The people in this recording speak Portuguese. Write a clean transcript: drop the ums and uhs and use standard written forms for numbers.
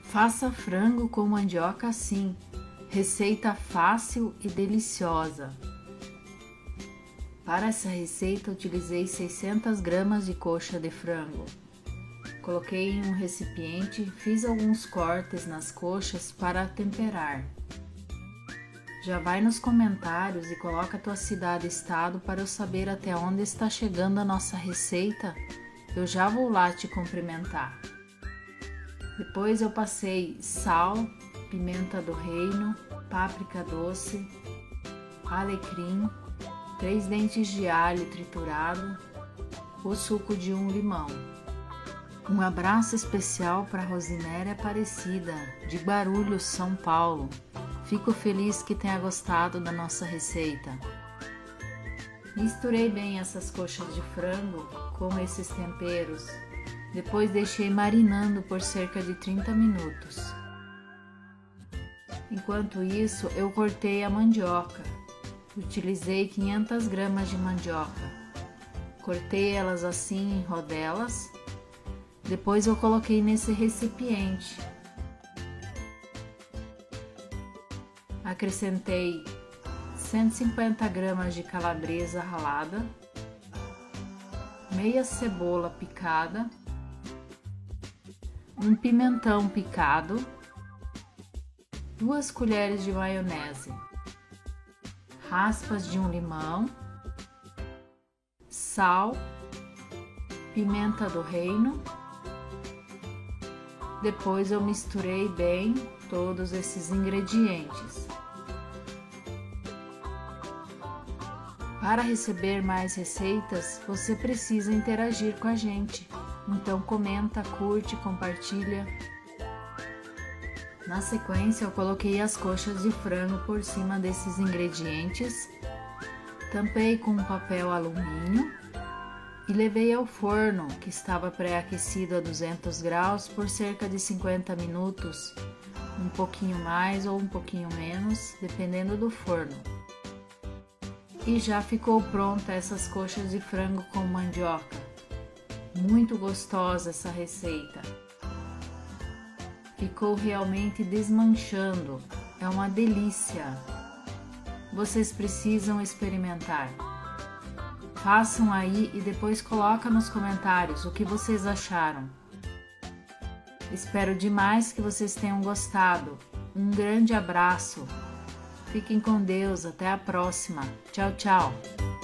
Faça frango com mandioca assim. Receita fácil e deliciosa. Para essa receita utilizei 600 gramas de coxa de frango. Coloquei em um recipiente, fiz alguns cortes nas coxas para temperar. Já vai nos comentários e coloca a tua cidade e estado para eu saber até onde está chegando a nossa receita. Eu já vou lá te cumprimentar. Depois eu passei sal, pimenta do reino, páprica doce, alecrim, 3 dentes de alho triturado, o suco de um limão. Um abraço especial para Rosinéria Aparecida, de Guarulhos, São Paulo. Fico feliz que tenha gostado da nossa receita. Misturei bem essas coxas de frango com esses temperos. Depois deixei marinando por cerca de 30 minutos. Enquanto isso, eu cortei a mandioca. Utilizei 500 gramas de mandioca. Cortei elas assim em rodelas. Depois eu coloquei nesse recipiente. Acrescentei 150 gramas de calabresa ralada, meia cebola picada, um pimentão picado, 2 colheres de maionese, raspas de um limão, sal, pimenta do reino. Depois eu misturei bem todos esses ingredientes. Para receber mais receitas, você precisa interagir com a gente. Então comenta, curte, compartilha. Na sequência eu coloquei as coxas de frango por cima desses ingredientes, tampei com um papel alumínio e levei ao forno, que estava pré-aquecido a 200 graus por cerca de 50 minutos, um pouquinho mais ou um pouquinho menos, dependendo do forno. E já ficou pronta essas coxas de frango com mandioca. Muito gostosa essa receita. Ficou realmente desmanchando, é uma delícia. Vocês precisam experimentar. Façam aí e depois coloca nos comentários o que vocês acharam. Espero demais que vocês tenham gostado. Um grande abraço. Fiquem com Deus, até a próxima. Tchau, tchau.